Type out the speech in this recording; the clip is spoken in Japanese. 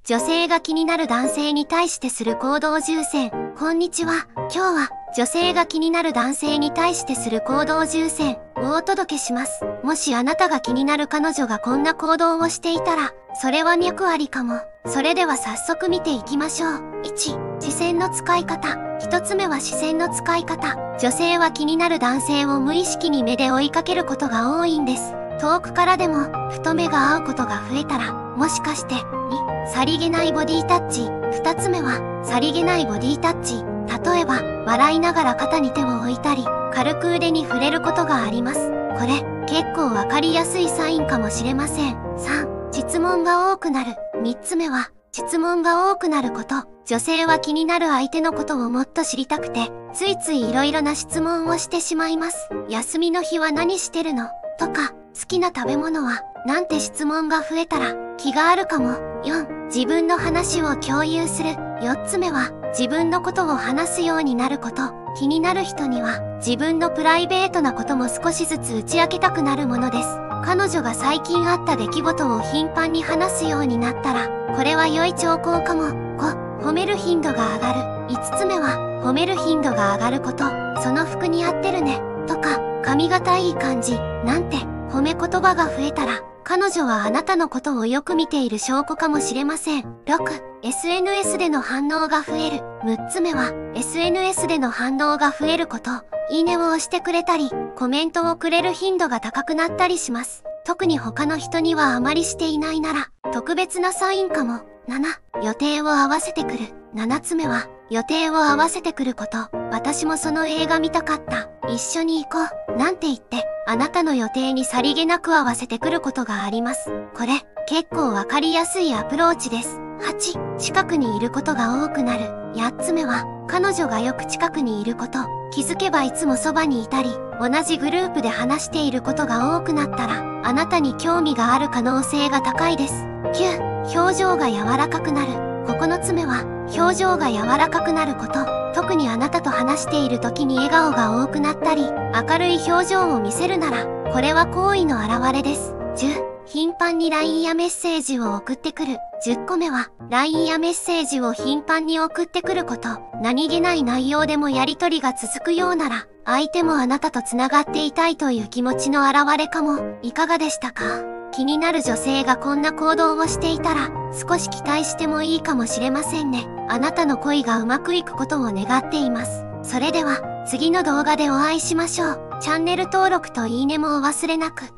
女性が気になる男性に対してする行動10選。こんにちは。今日は女性が気になる男性に対してする行動10選をお届けします。もしあなたが気になる彼女がこんな行動をしていたら、それは脈ありかも。それでは早速見ていきましょう。1、視線の使い方。一つ目は視線の使い方。女性は気になる男性を無意識に目で追いかけることが多いんです。遠くからでも、ふと目が合うことが増えたら、もしかして、2、さりげないボディタッチ。二つ目は、さりげないボディタッチ。例えば、笑いながら肩に手を置いたり、軽く腕に触れることがあります。これ、結構わかりやすいサインかもしれません。3、質問が多くなる。三つ目は、質問が多くなること。女性は気になる相手のことをもっと知りたくて、ついついいろいろな質問をしてしまいます。休みの日は何してるの？とか、好きな食べ物は？なんて質問が増えたら、気があるかも。4、自分の話を共有する。4つ目は、自分のことを話すようになること。気になる人には、自分のプライベートなことも少しずつ打ち明けたくなるものです。彼女が最近あった出来事を頻繁に話すようになったら、これは良い兆候かも。5、褒める頻度が上がる。5つ目は、褒める頻度が上がること。その服に合ってるね。とか、髪型いい感じ。なんて、褒め言葉が増えたら、彼女はあなたのことをよく見ている証拠かもしれません。6、SNS での反応が増える。6つ目は、SNS での反応が増えること。いいねを押してくれたり、コメントをくれる頻度が高くなったりします。特に他の人にはあまりしていないなら、特別なサインかも。7、予定を合わせてくる。7つ目は、予定を合わせてくること。私もその映画見たかった。一緒に行こう。なんて言って、あなたの予定にさりげなく合わせてくることがあります。これ、結構わかりやすいアプローチです。8、近くにいることが多くなる。8つ目は、彼女がよく近くにいること。気づけばいつもそばにいたり、同じグループで話していることが多くなったら、あなたに興味がある可能性が高いです。9、表情が柔らかくなる。9つ目は、表情が柔らかくなること。特にあなたと話している時に笑顔が多くなったり、明るい表情を見せるなら、これは好意の表れです。10、頻繁に LINE やメッセージを送ってくる。10個目は、LINE やメッセージを頻繁に送ってくること。何気ない内容でもやりとりが続くようなら、相手もあなたと繋がっていたいという気持ちの表れかも。いかがでしたか？気になる女性がこんな行動をしていたら、少し期待してもいいかもしれませんね。あなたの恋がうまくいくことを願っています。それでは、次の動画でお会いしましょう。チャンネル登録といいねもお忘れなく。